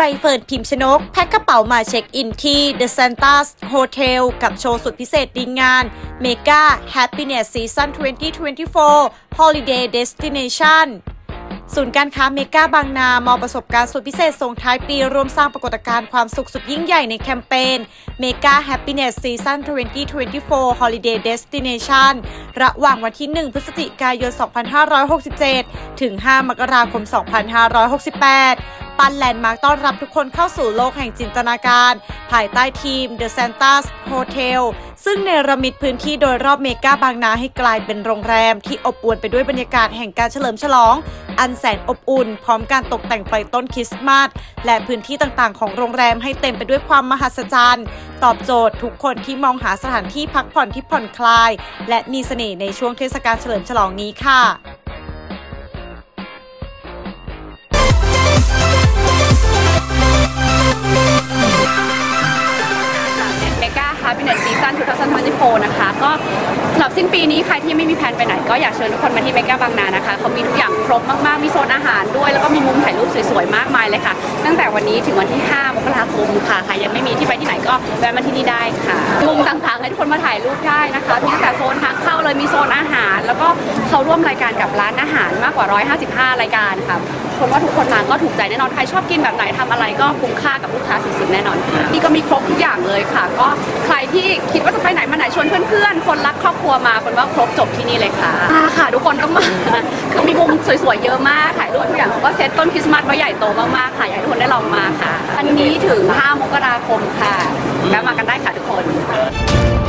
เฟิร์น พิมชนกแพ็คกระเป๋ามาเช็คอินที่ The Santas Hotel กับโชว์สุดพิเศษดีงาน Mega Happiness Season 2024 Holiday Destination ศูนย์การค้าเมกาบางนามอบประสบการณ์สุดพิเศษส่งท้ายปีร่วมสร้างปรากฏการณ์ความสุขสุดยิ่งใหญ่ในแคมเปญ Mega Happiness Season 2024 Holiday Destination ระหว่างวันที่ 1 พฤศจิกายน 2567 ถึง 5 มกราคม 2568 ปั้นแลนด์มาร์คต้อนรับทุกคนเข้าสู่โลกแห่งจินตนาการภายใต้ทีม The Santas Hotel ซึ่งเนรมิตพื้นที่โดยรอบเมกาบางนาให้กลายเป็นโรงแรมที่อบอวลไปด้วยบรรยากาศแห่งการเฉลิมฉลองอันแสนอบอุ่นพร้อมการตกแต่งไฟต้นคริสต์มาสและพื้นที่ต่างๆของโรงแรมให้เต็มไปด้วยความมหัศจรรย์ตอบโจทย์ทุกคนที่มองหาสถานที่พักผ่อนที่ผ่อนคลายและมีเสน่ห์ในช่วงเทศกาลเฉลิมฉลองนี้ค่ะ Happiness Season 2024 นะคะก็สำหรับสิ้นปีนี้ใครที่ไม่มีแผนไปไหนก็อยากเชิญทุกคนมาที่เมกาบางนานะคะเขามีทุกอย่างครบมากๆมีโซนอาหารด้วยแล้วก็มีมุมถ่ายรูปสวยๆมากมายเลยค่ะตั้งแต่วันนี้ถึงวันที่ 5 มกราคมค่ะใครยังไม่มีที่ไปที่ไหนก็แวะมาที่นี่ได้ค่ะมุมต่างๆให้ทุกคนมาถ่ายรูปได้นะคะมีตั้งแต่โซนทางเข้าเลยมีโซนอาหารแล้วก็เขาร่วมรายการกับร้านอาหารมากกว่า155รายการค่ะคนว่าทุกคนมาก็ถูกใจแน่นอนใครชอบกินแบบไหนทำอะไรก็คุ้มค่ากับลูกค้าสุดๆแน่นอนค่ะนี่ก็มีครบทุกอย่างเลยค่ะก็ใครที่คิดว่าจะไปไหนมาไหนชวนเพื่อนๆคนรักครอบครัวมาคนว่าครบจบที่นี่เลยค่ะค่ะทุกคนต้องมาคือมีมุมสวยๆเยอะมากถ่ายรูปทุกอย่างเขาก็เซตต้นคริสต์มาสไว้ใหญ่โตมากๆค่ะอยากให้ทุกคนได้ลองมาค่ะอันนี้ถึง 5 มกราคมค่ะแวะมากันได้ค่ะทุกคน